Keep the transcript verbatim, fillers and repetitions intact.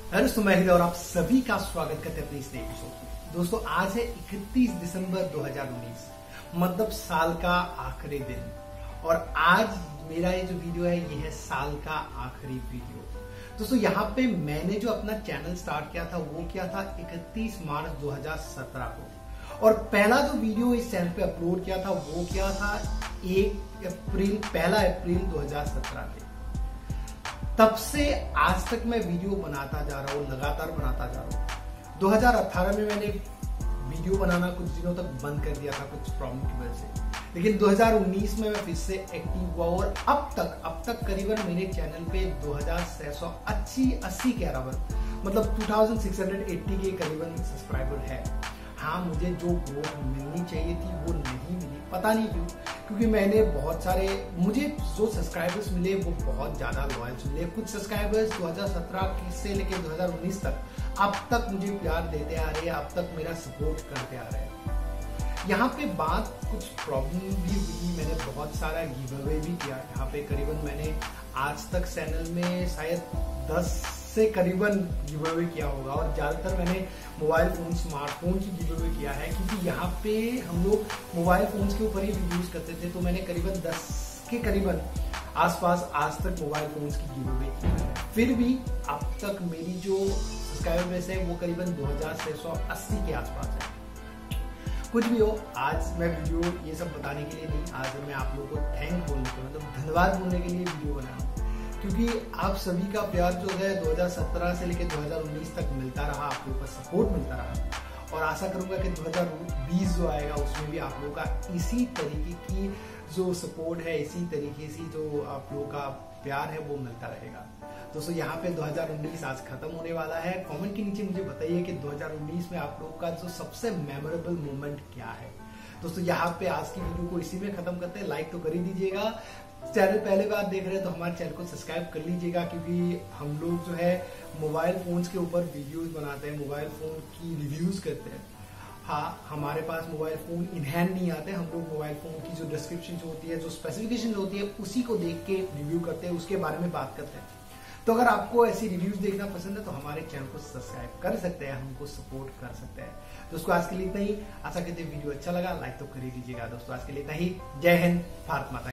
Hello दोस्तों, मैं हृदय और आप सभी का स्वागत करते हैं अपने इस नए एपिसोड में। दोस्तों आज है इकतीस दिसंबर दो हज़ार उन्नीस, मतलब साल का आखिरी दिन। और आज मेरा ये जो वीडियो है ये है साल का आखिरी वीडियो। दोस्तों यहाँ पे मैंने जो अपना चैनल स्टार्ट किया था वो किया था इकतीस मार्च दो हज़ार सत्रह को, और पहला जो वीडियो इस चैनल पे अपलोड किया था वो किया था एक अप्रैल पहला अप्रैल दो हज़ार सत्रह के। तब से आज तक मैं वीडियो बनाता जा रहा हूँ, लगातार बनाता जा रहा हूँ। दो हज़ार अठारह में मैंने वीडियो बनाना कुछ दिनों तक बंद कर दिया था कुछ प्रॉब्लम की वजह से, लेकिन दो हज़ार उन्नीस में मैं फिर से एक्टिव हुआ और अब तक अब तक करीबन मेरे चैनल पे दो हज़ार छह सौ अस्सी के अराबर, मतलब छब्बीस सौ अस्सी के करीबन सब्सक्राइबर है। हाँ, मुझे जो ग्रोथ मिलनी चाहिए थी वो नहीं मिली, पता नहीं क्यों, क्योंकि मैंने बहुत सारे मुझे जो सब्सक्राइबर्स मिले वो बहुत ज्यादा लॉयल्स मिले। कुछ सब्सक्राइबर्स दो हज़ार सत्रह से लेकर दो हज़ार उन्नीस तक अब तक मुझे प्यार देते आ रहे हैं, अब तक मेरा सपोर्ट करते आ रहे हैं। यहाँ पे बात कुछ प्रॉब्लम भी हुई, मैंने बहुत सारा गिव अवे भी किया। यहाँ पे करीबन मैंने आज तक चैनल में शायद दस से करीबन गिव अवे किया होगा, और ज्यादातर मैंने मोबाइल फोन स्मार्टफोन की गिव अवे किया है, क्योंकि यहाँ पे हम लोग मोबाइल फोन्स के ऊपर ही रिव्यूज करते थे। तो मैंने करीबन दस के करीबन आसपास आज तक मोबाइल फोन्स की गिव अवे की है। फिर भी अब तक मेरी जो सब्सक्राइबर बेस है वो करीबन दो हज़ार छह सौ अस्सी के आसपास है। कुछ भी हो, आज मैं वीडियो ये सब बताने के लिए नहीं, आज मैं आप लोगों को थैंक बोलने के मतलब धन्यवाद बोलने के लिए वीडियो बनाया हूँ, क्योंकि आप सभी का प्यार जो है दो हज़ार सत्रह से लेकर दो हज़ार उन्नीस तक मिलता रहा, आप लोगों का सपोर्ट मिलता रहा, और आशा करूंगा कि दो हज़ार बीस जो आएगा उसमें भी आप लोगों का इसी तरीके की जो सपोर्ट है, इसी तरीके से जो आप लोगों का प्यार है वो मिलता रहेगा। दोस्तों यहाँ पे दो हज़ार उन्नीस आज खत्म होने वाला है। कमेंट के नीचे मुझे बताइए कि दो हज़ार उन्नीस में आप लोगों का जो सबसे मेमोरेबल मोमेंट क्या है। दोस्तों यहाँ पे आज की वीडियो को इसी में खत्म करते हैं। लाइक तो कर ही दीजिएगा, चैनल पहले बार देख रहे हैं तो हमारे चैनल को सब्सक्राइब कर लीजिएगा, क्योंकि हम लोग जो है मोबाइल फोन्स के ऊपर वीडियोस बनाते हैं, मोबाइल फोन की रिव्यूज करते हैं। हाँ, हमारे पास मोबाइल फोन इन हैंड नहीं आते, हम लोग मोबाइल फोन की जो डिस्क्रिप्शन होती है, जो स्पेसिफिकेशन होती है उसी को देख के रिव्यू करते हैं, उसके बारे में बात करते हैं। तो अगर आपको ऐसी रिव्यूज देखना पसंद है तो हमारे चैनल को सब्सक्राइब कर सकते हैं, हमको सपोर्ट कर सकते हैं। दोस्तों आज के लिए इतना ही। आशा करते हैं वीडियो अच्छा लगा, लाइक तो कर ही दीजिएगा। दोस्तों आज के लिए इतना ही। जय हिंद, भारत माता।